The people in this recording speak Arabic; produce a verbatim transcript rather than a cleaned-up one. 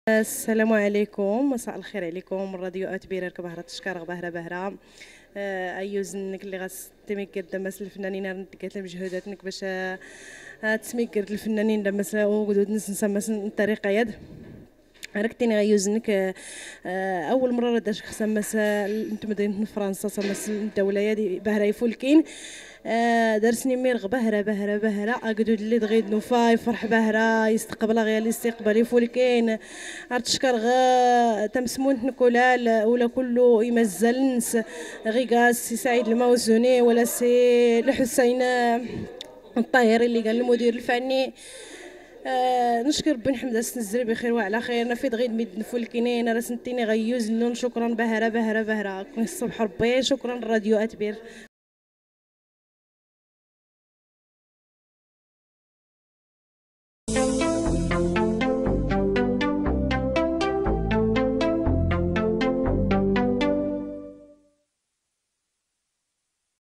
السلام عليكم، مساء الخير عليكم. راديو اتبير كبهرة تشكر بهرة بهرة. آه، ايوزنك اللي غاستميكر دمس الفنانين ردكات مجهوداتك باش آه، تسميكر الفنانين دمس وجدود نسنسى مثلا الطريقه يد ركتيني غيوزنك. آه، اول مره راه خصها مثلا انت مدينه فرنسا مثلا الدوله دي بهرا يفولكين. آه، درسني ميرغ بهرة بهرة بهرة أقدود اللي تغيد نوفا يفرح بهرة يستقبل غير الاستقبال يفولكين ارتشكر غا تمسمون نكولال ولا كله يمزلنس غيغاس سي سعيد الموزوني ولا سي الحسين الطاهري اللي قال المدير الفني. آه نشكر بن حمد السنزري بخير وعلى خير. انا في دغيد ميد نفولكينين راه سنتيني غيوز لون. شكرا بهرة بهرة بهرة كل الصبح ربي. شكرا راديو اتبير.